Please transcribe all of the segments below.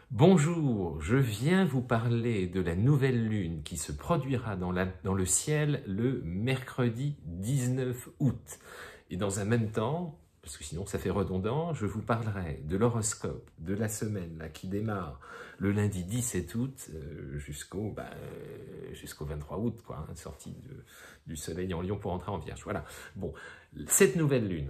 Bonjour, je viens vous parler de la nouvelle lune qui se produira dans le ciel le mercredi 19 août. Et dans un même temps, parce que sinon ça fait redondant, je vous parlerai de l'horoscope de la semaine là, qui démarre le lundi 17 août jusqu'au 23 août, quoi, hein, sortie du soleil en Lion pour entrer en Vierge. Voilà. Bon, cette nouvelle lune,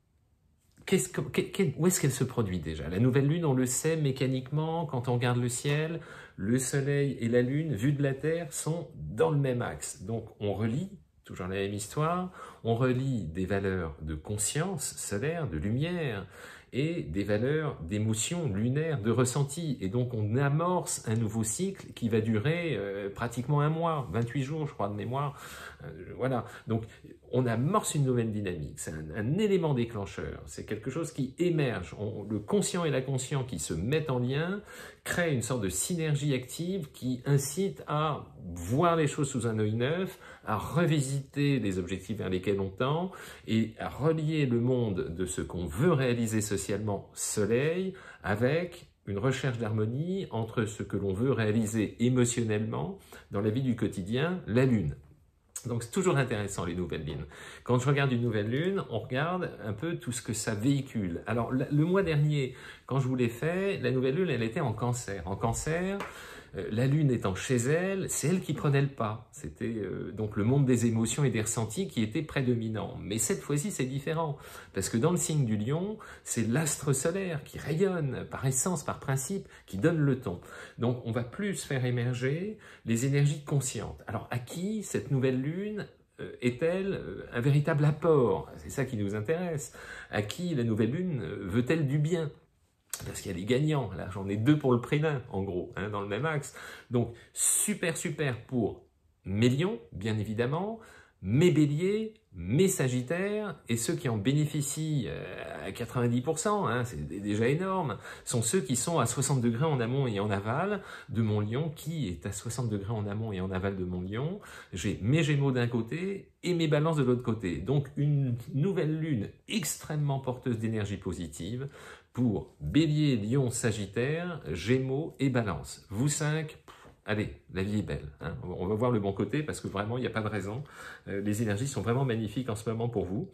où est-ce qu'elle se produit déjà? La nouvelle lune, on le sait mécaniquement, quand on regarde le ciel, le soleil et la lune, vus de la Terre, sont dans le même axe. Donc on relie, toujours la même histoire, on relie des valeurs de conscience solaire, de lumière, et des valeurs d'émotion lunaire, de ressenti. Et donc on amorce un nouveau cycle qui va durer pratiquement un mois, 28 jours je crois de mémoire. Voilà, donc on amorce une nouvelle dynamique, c'est un élément déclencheur, c'est quelque chose qui émerge, le conscient et l'inconscient qui se mettent en lien, créent une sorte de synergie active qui incite à voir les choses sous un œil neuf, à revisiter les objectifs vers lesquels on tend et à relier le monde de ce qu'on veut réaliser socialement, soleil, avec une recherche d'harmonie entre ce que l'on veut réaliser émotionnellement dans la vie du quotidien, la lune. Donc c'est toujours intéressant les nouvelles lunes. Quand je regarde une nouvelle lune, on regarde un peu tout ce que ça véhicule. Alors le mois dernier, quand je vous l'ai fait, la nouvelle lune, elle était en Cancer. En Cancer, la lune étant chez elle, c'est elle qui prenait le pas. C'était donc le monde des émotions et des ressentis qui était prédominant. Mais cette fois-ci, c'est différent. Parce que dans le signe du Lion, c'est l'astre solaire qui rayonne par essence, par principe, qui donne le ton. Donc on va plus faire émerger les énergies conscientes. Alors à qui cette nouvelle lune est-elle un véritable apport? C'est ça qui nous intéresse. À qui la nouvelle lune veut-elle du bien? Parce qu'il y a des gagnants, là j'en ai deux pour le prix d'un, en gros, hein, dans le même axe. Donc super pour mes lions, bien évidemment, mes béliers, mes sagittaires, et ceux qui en bénéficient à 90%, hein, c'est déjà énorme, sont ceux qui sont à 60 degrés en amont et en aval de mon lion, qui est à 60 degrés en amont et en aval de mon lion. J'ai mes gémeaux d'un côté et mes balances de l'autre côté. Donc une nouvelle lune extrêmement porteuse d'énergie positive, pour Bélier, Lion, Sagittaire, Gémeaux et Balance. Vous cinq, allez, la vie est belle. Hein. On va voir le bon côté parce que vraiment, il n'y a pas de raison. Les énergies sont vraiment magnifiques en ce moment pour vous.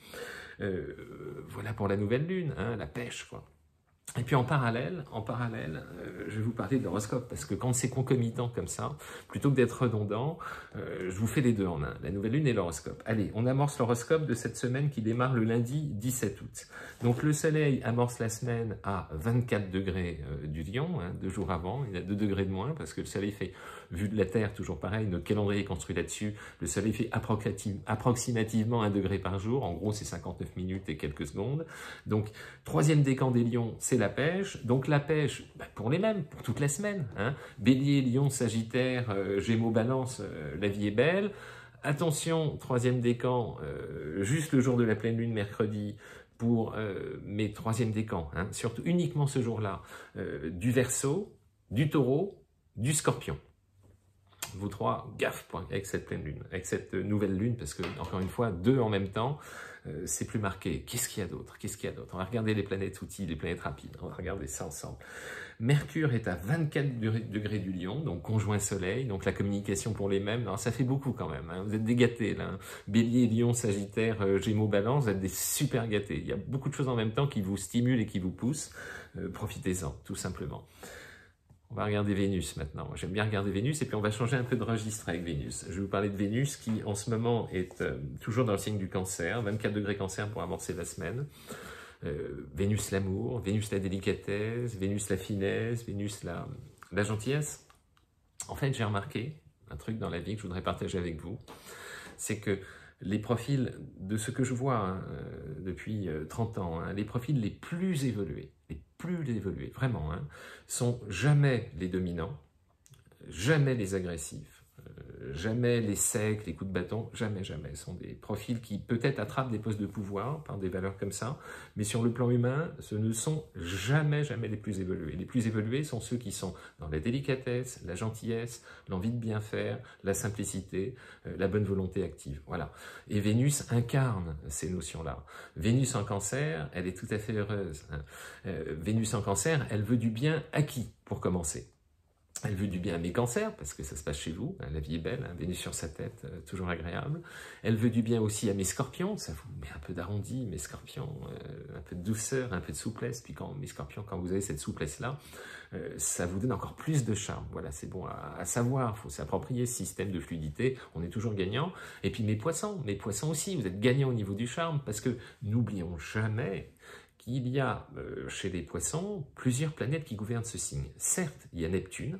Voilà pour la nouvelle lune, hein, la pêche, quoi. Et puis en parallèle, je vais vous parler de l'horoscope, parce que quand c'est concomitant comme ça, plutôt que d'être redondant, je vous fais les deux en un, la nouvelle lune et l'horoscope. Allez, on amorce l'horoscope de cette semaine qui démarre le lundi 17 août. Donc le soleil amorce la semaine à 24 degrés du Lion, hein, 2 jours avant, il y a 2 degrés de moins, parce que le soleil fait, vu de la Terre, toujours pareil, notre calendrier est construit là-dessus, le soleil fait approximativement 1 degré par jour, en gros c'est 59 minutes et quelques secondes. Donc, troisième décan des lions, c'est la pêche. Donc la pêche, pour les mêmes, pour toute la semaine. Hein. Bélier, Lion, Sagittaire, Gémeaux, Balance, la vie est belle. Attention, troisième décan, juste le jour de la pleine lune, mercredi, pour mes troisième décans, hein, surtout uniquement ce jour-là, du Verseau, du Taureau, du Scorpion. Vous trois, gaffe avec cette pleine lune, avec cette nouvelle lune, parce que, encore une fois, deux en même temps, c'est plus marqué. Qu'est-ce qu'il y a d'autre? Qu'est-ce qu'il y a d'autre? On va regarder les planètes outils, les planètes rapides. On va regarder ça ensemble. Mercure est à 24 degrés du Lion, donc conjoint Soleil, donc la communication pour les mêmes. Alors, ça fait beaucoup quand même. Hein. Vous êtes des gâtés là. Hein. Bélier, Lion, Sagittaire, Gémeaux, Balance, vous êtes des super gâtés. Il y a beaucoup de choses en même temps qui vous stimulent et qui vous poussent. Profitez-en, tout simplement. On va regarder Vénus maintenant. J'aime bien regarder Vénus et puis on va changer un peu de registre avec Vénus. Je vais vous parler de Vénus qui en ce moment est toujours dans le signe du Cancer, 24 degrés Cancer pour amorcer la semaine. Vénus l'amour, Vénus la délicatesse, Vénus la finesse, Vénus la gentillesse. En fait, j'ai remarqué un truc dans la vie que je voudrais partager avec vous, c'est que les profils de ce que je vois hein, depuis 30 ans, hein, les profils les plus évolués, vraiment, hein, sont jamais les dominants, jamais les agressifs, Jamais les secs, les coups de bâton, jamais, jamais. Ce sont des profils qui peut-être attrapent des postes de pouvoir par des valeurs comme ça, mais sur le plan humain, ce ne sont jamais, jamais les plus évolués. Les plus évolués sont ceux qui sont dans la délicatesse, la gentillesse, l'envie de bien faire, la simplicité, la bonne volonté active. Voilà. Et Vénus incarne ces notions-là. Vénus en Cancer, elle est tout à fait heureuse. Vénus en Cancer, elle veut du bien à qui, pour commencer? Elle veut du bien à mes cancers, parce que ça se passe chez vous, la vie est belle, hein, Vénus sur sa tête, toujours agréable. Elle veut du bien aussi à mes scorpions, ça vous met un peu d'arrondi, mes scorpions, un peu de douceur, un peu de souplesse, puis mes scorpions, quand vous avez cette souplesse-là, ça vous donne encore plus de charme. Voilà, c'est bon à savoir, il faut s'approprier ce système de fluidité, on est toujours gagnant. Et puis mes poissons aussi, vous êtes gagnants au niveau du charme, parce que n'oublions jamais qu'il y a chez les poissons plusieurs planètes qui gouvernent ce signe. Certes, il y a Neptune,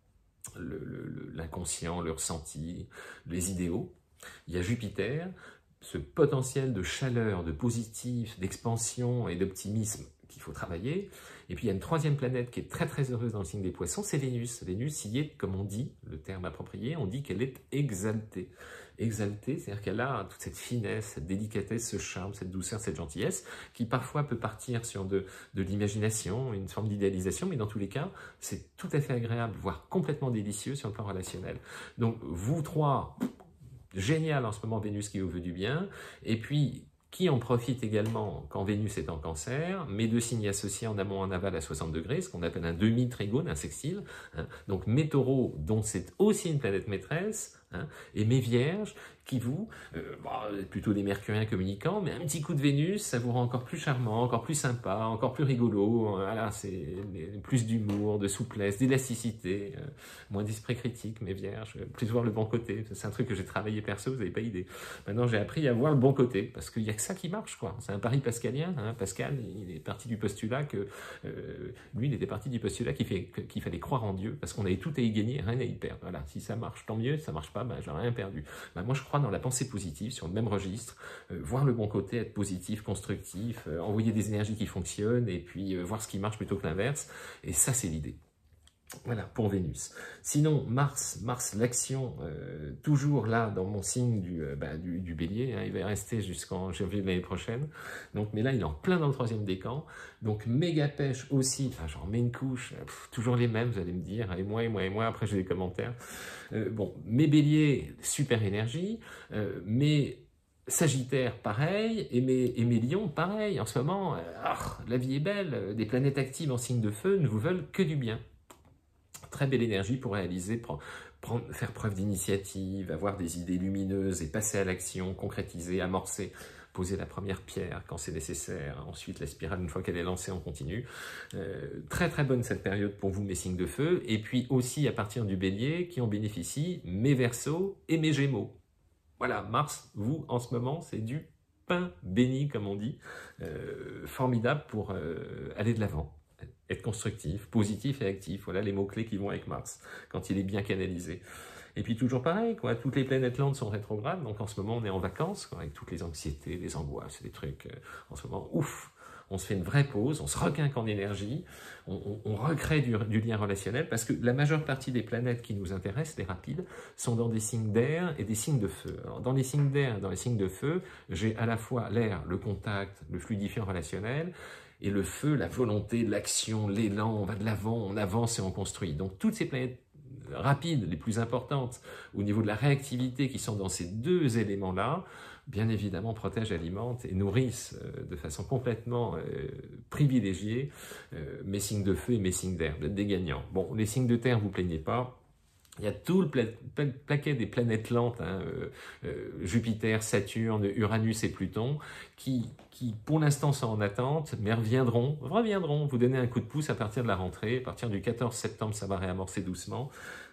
l'inconscient, le ressenti, les idéaux. Il y a Jupiter, ce potentiel de chaleur, de positif, d'expansion et d'optimisme qu'il faut travailler. Et puis il y a une troisième planète qui est très très heureuse dans le signe des poissons, c'est Vénus. Vénus y est, comme on dit, le terme approprié, on dit qu'elle est exaltée. Exaltée, c'est-à-dire qu'elle a toute cette finesse, cette délicatesse, ce charme, cette douceur, cette gentillesse, qui parfois peut partir sur de l'imagination, une forme d'idéalisation, mais dans tous les cas, c'est tout à fait agréable, voire complètement délicieux sur le plan relationnel. Donc vous trois, génial en ce moment Vénus qui vous veut du bien, et puis qui en profite également quand Vénus est en Cancer, mes deux signes associés en amont et en aval à 60 degrés, ce qu'on appelle un demi-trigone, un sextile. Hein. Donc mes taureaux, dont c'est aussi une planète maîtresse, hein, et mes vierges, qui vous, plutôt des mercuriens communicants, mais un petit coup de Vénus, ça vous rend encore plus charmant, encore plus sympa, encore plus rigolo. Voilà, c'est plus d'humour, de souplesse, d'élasticité, moins d'esprit critique, mes vierges, plus voir le bon côté. C'est un truc que j'ai travaillé perso, vous n'avez pas idée. Maintenant, j'ai appris à voir le bon côté, parce qu'il n'y a que ça qui marche, quoi. C'est un pari pascalien. Hein. Pascal, il est parti du postulat que... lui, il était parti du postulat qu'il fallait croire en Dieu, parce qu'on avait tout à y gagner, rien à y perdre. Voilà, si ça marche, tant mieux, si ça marche pas, j'ai rien perdu. Moi, je crois dans la pensée positive, sur le même registre, voir le bon côté, être positif, constructif, envoyer des énergies qui fonctionnent, et puis voir ce qui marche plutôt que l'inverse, et ça, c'est l'idée. Voilà, pour Vénus. Sinon, Mars, l'action, toujours là, dans mon signe du Bélier, hein, il va rester jusqu'en janvier de l'année prochaine, donc, mais là, il est en plein dans le troisième décan, donc méga pêche aussi, enfin, j'en mets une couche, toujours les mêmes, vous allez me dire, et moi, après j'ai des commentaires. Bon, mes Béliers, super énergie, mes Sagittaire, pareil, et mes Lions, pareil, en ce moment, la vie est belle, des planètes actives en signe de feu ne vous veulent que du bien. Très belle énergie pour réaliser, faire preuve d'initiative, avoir des idées lumineuses et passer à l'action, concrétiser, amorcer, poser la première pierre quand c'est nécessaire, ensuite la spirale, une fois qu'elle est lancée, on continue. Très très bonne cette période pour vous, mes signes de feu, et puis aussi à partir du Bélier, qui en bénéficient, mes Verseaux et mes Gémeaux. Voilà, Mars, vous, en ce moment, c'est du pain béni, comme on dit, formidable pour aller de l'avant. Être constructif, positif et actif, voilà les mots-clés qui vont avec Mars, quand il est bien canalisé. Et puis toujours pareil, quoi, toutes les planètes lentes sont rétrogrades, donc en ce moment on est en vacances, quoi, avec toutes les anxiétés, les angoisses, les trucs, en ce moment, ouf, on se fait une vraie pause, on se requinque en énergie, on recrée du lien relationnel, parce que la majeure partie des planètes qui nous intéressent, les rapides, sont dans des signes d'air et des signes de feu. Alors, dans les signes d'air et dans les signes de feu, j'ai à la fois l'air, le contact, le fluidifiant relationnel, et le feu, la volonté, l'action, l'élan, on va de l'avant, on avance et on construit. Donc toutes ces planètes rapides, les plus importantes, au niveau de la réactivité, qui sont dans ces deux éléments-là, bien évidemment protègent, alimentent et nourrissent de façon complètement privilégiée mes signes de feu et mes signes d'air, vous êtes des gagnants. Bon, les signes de terre, vous plaignez pas. Il y a tout le paquet des planètes lentes, hein, Jupiter, Saturne, Uranus et Pluton, qui pour l'instant sont en attente, mais reviendront, vous donner un coup de pouce à partir de la rentrée, à partir du 14 septembre, ça va réamorcer doucement.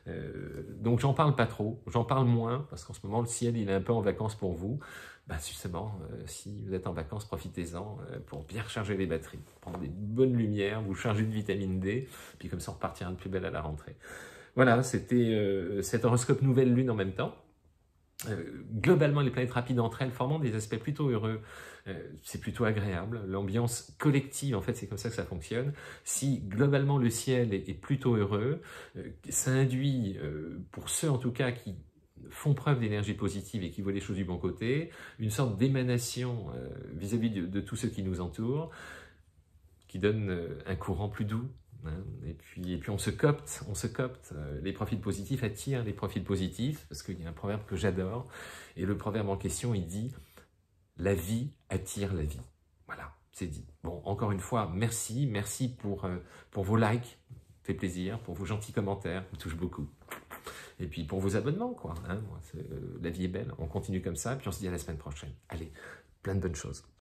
Donc j'en parle pas trop, j'en parle moins, parce qu'en ce moment le ciel il est un peu en vacances pour vous. Justement, si vous êtes en vacances, profitez-en pour bien recharger les batteries, prendre des bonnes lumières, vous charger de vitamine D, puis comme ça on repartira de plus belle à la rentrée. Voilà, c'était cet horoscope nouvelle lune en même temps. Globalement, les planètes rapides entre elles formant des aspects plutôt heureux, c'est plutôt agréable. L'ambiance collective, en fait, c'est comme ça que ça fonctionne. Si globalement le ciel est plutôt heureux, ça induit, pour ceux en tout cas qui font preuve d'énergie positive et qui voient les choses du bon côté, une sorte d'émanation vis-à-vis de tous ceux qui nous entourent, qui donne un courant plus doux. Et puis on se copte, les profils positifs attirent les profils positifs, parce qu'il y a un proverbe que j'adore, et le proverbe en question, il dit « La vie attire la vie ». Voilà, c'est dit. Bon, encore une fois, merci pour vos likes, ça fait plaisir, pour vos gentils commentaires, ça me touche beaucoup. Et puis pour vos abonnements, quoi. La vie est belle, on continue comme ça, puis on se dit à la semaine prochaine. Allez, plein de bonnes choses.